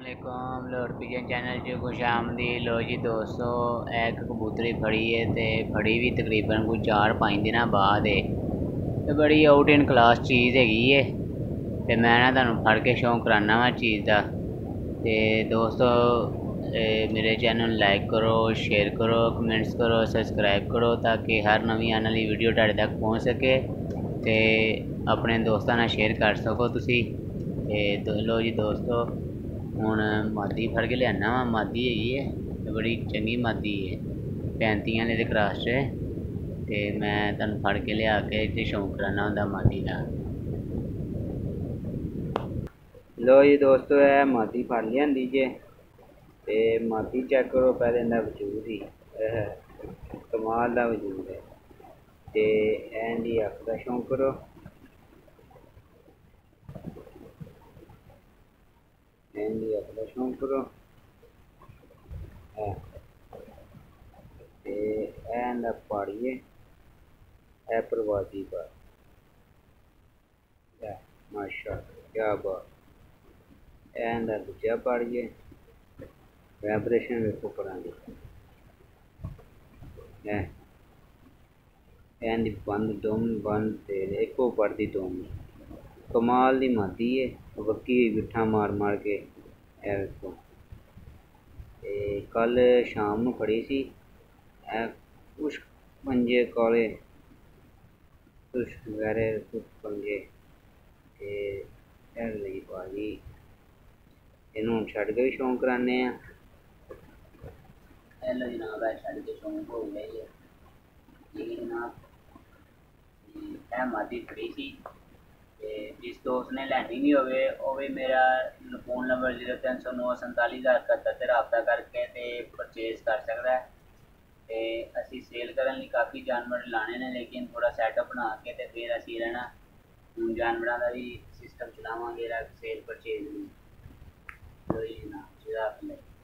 वालेकुम Lord pigeon channel च खुश आमदी। लो जी दोस्तों, एक कबूतरी फड़ी है ते फड़ी भी तकरीबन कोई 4-5 दिन बाद है। ते बड़ी आउट इन क्लास चीज़ हैगी है ते मैं ना तुहानू फड़ के शौक कराना वा चीज़ का। ते दोस्तों मेरे चैनल लाइक करो, शेयर करो, कमेंट्स करो, सब्सक्राइब करो ताकि हर नवी आने वाली वीडियो तुहाडे तक पहुँच सके ते अपने दोस्तों नाल शेयर कर सको तुसी। ते लो जी दोस्तों, हुण मादी फड़ के लियाना वा। मादी हैगी है ते बड़ी चंगी मादी है, 35 आह्ले दे क्रॉस च। ते मैं तुहानू फड़ के लिया के ते शौक कराना हुंदा मादी दा। लो जी दोस्तों, ए मादी फड़ लियांदी जे ते मादी चेक करो पहले इंदा वजूद ही कमाल दा वजूद है। ते इंदी अक्ख दा शौक करो, इंदी अक्ख दा शौक करो। ते इंदा पाड़िए ए प्रवासी पर माशाअल्लाह क्या बात। इंदा दूजा पाड़िए वाइब्रेशन वेखो परां दी। इंदी बंद दुम बंद ते एको पड़दी दुम कमाल दी मादी है। वक्की हुई बिठा मार मार के ए वेखो। ते कल शाम नू फड़ी सी कुछ पंजे काले कुछ गहरे कुछ पंजे ते लगी पाजी। इनू हुण छड्ड के भी शौक कराने आ। लो जनाब, छड्ड के शौक हो गया जी। ठीक है जनाब, मादी फड़ी सी। जिस दोस्त ने लैनी भी हो मेरा फोन नंबर 0309477071 ते रबता करके ते परचेज कर सकता है। ते असी सेल करन लई काफ़ी जानवर लाने ने, लेकिन थोड़ा सैटअप बना के ते फिर असी रहना जानवरों का भी सिस्टम चलावांगे सेल परचेज।